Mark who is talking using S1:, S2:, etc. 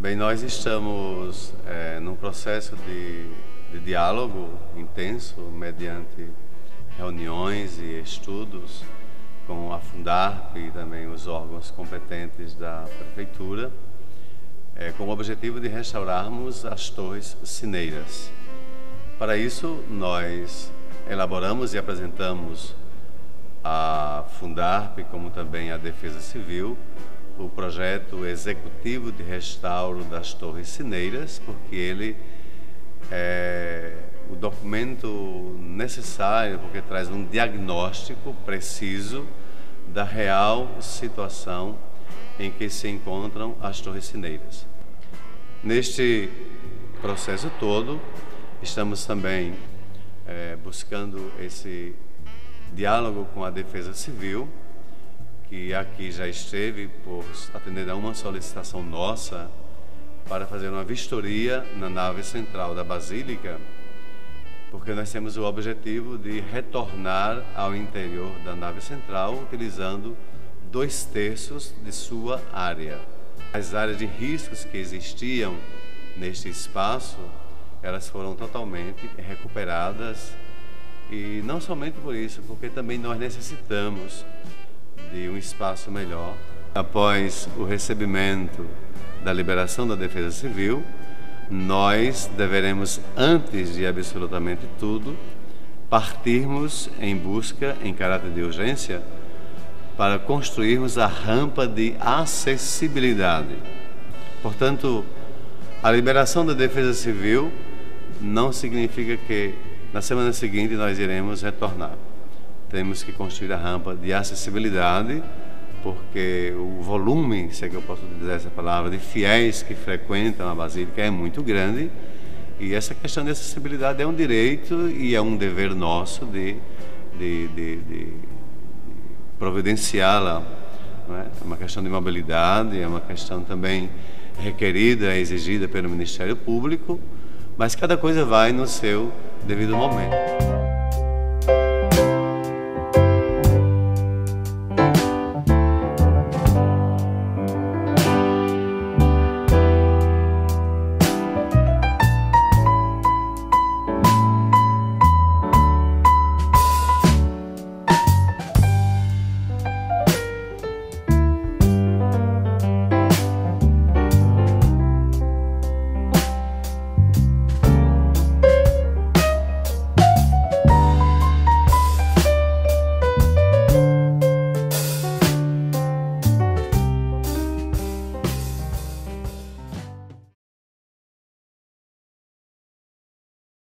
S1: Bem, nós estamos num processo de diálogo intenso, mediante reuniões e estudos com a Fundarp e também os órgãos competentes da Prefeitura, com o objetivo de restaurarmos as torres sineiras. Para isso, nós elaboramos e apresentamos à Fundarp, como também à Defesa Civil, o projeto executivo de restauro das torres sineiras, porque ele é o documento necessário, porque traz um diagnóstico preciso da real situação em que se encontram as torres sineiras. Neste processo todo, estamos também buscando esse diálogo com a Defesa Civil, que aqui já esteve por atender a uma solicitação nossa para fazer uma vistoria na nave central da Basílica, porque nós temos o objetivo de retornar ao interior da nave central utilizando 2/3 de sua área. As áreas de riscos que existiam neste espaço, elas foram totalmente recuperadas, e não somente por isso, porque também nós necessitamos de um espaço melhor. Após o recebimento da liberação da Defesa Civil, nós deveremos, antes de absolutamente tudo, partirmos em busca, em caráter de urgência, para construirmos a rampa de acessibilidade. Portanto, a liberação da Defesa Civil não significa que na semana seguinte nós iremos retornar. Temos que construir a rampa de acessibilidade, porque o volume, se é que eu posso dizer essa palavra, de fiéis que frequentam a Basílica é muito grande, e essa questão de acessibilidade é um direito e é um dever nosso de providenciá-la. É uma questão de mobilidade, é uma questão também requerida, exigida pelo Ministério Público, mas cada coisa vai no seu devido momento.